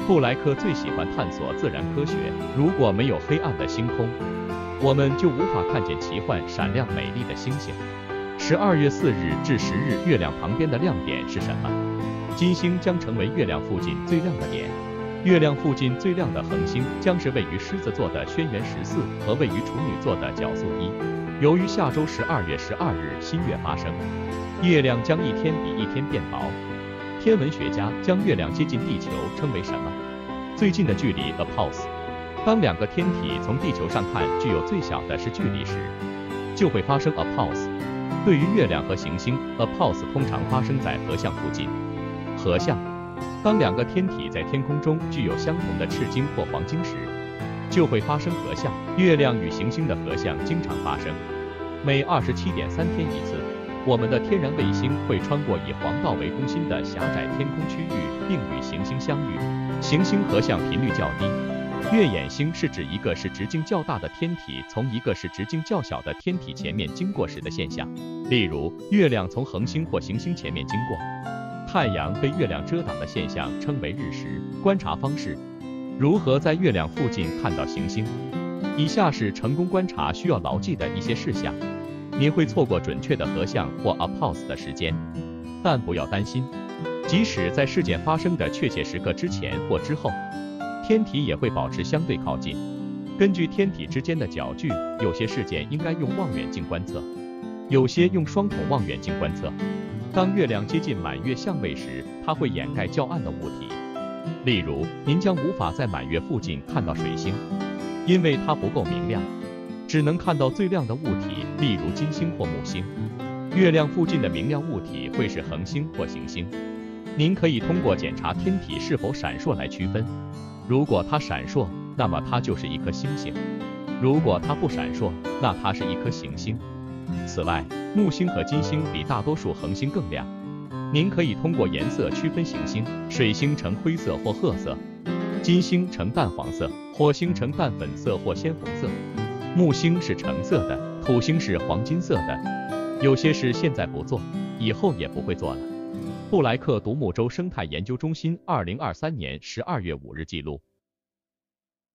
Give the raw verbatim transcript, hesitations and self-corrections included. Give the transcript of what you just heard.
布莱克最喜欢探索自然科学，如果没有黑暗的星空，我们就无法看见奇幻、闪亮、美丽的星星。十二月四日至十日，月亮旁边的亮点是什么？金星将成为月亮附近最亮的点。月亮附近最亮的恒星将是位于狮子座的轩辕十四和位于处女座的角宿一。由于下周十二月十二日新月发生，月亮将一天比一天变薄。天文学家将月亮接近地球称为什么？最近的距离 a pulse。当两个天体从地球上看具有最小的是距离时，就会发生 a pulse。对于月亮和行星 ，a pulse 通常发生在合相附近。合相，当两个天体在天空中具有相同的赤晶或黄晶时，就会发生合相。月亮与行星的合相经常发生，每二十七点三天一次。我们的天然卫星会穿过以黄道为中心的狭窄天空区域，并与行星相遇。行星合相频率较低。月掩星是指一个是直径较大的天体从一个是直径较小的天体前面经过时的现象。例如，月亮从恒星或行星前面经过。太阳被月亮遮挡的现象称为日食。观察方式：如何在月亮附近看到行星？以下是成功观察需要牢记的一些事项。你会错过准确的合相或 a pulse 的时间，但不要担心，即使在事件发生的确切时刻之前或之后，天体也会保持相对靠近。根据天体之间的角距，有些事件应该用望远镜观测，有些用双筒望远镜观测。当月亮接近满月相位时，它会掩盖较暗的物体。例如，您将无法在满月附近看到水星，因为它不够明亮，只能看到最亮的物体，例如金星或木星。月亮附近的明亮物体会是恒星或行星。您可以通过检查天体是否闪烁来区分。如果它闪烁，那么它就是一颗星星；如果它不闪烁，那它是一颗行星。此外，木星和金星比大多数恒星更亮。您可以通过颜色区分行星，水星呈灰色或褐色，金星呈淡黄色，火星呈淡粉色或鲜红色，木星是橙色的，土星是黄金色的。有些事现在不做，以后也不会做了。布莱克独木舟生态研究中心二零二三年十二月五日记录。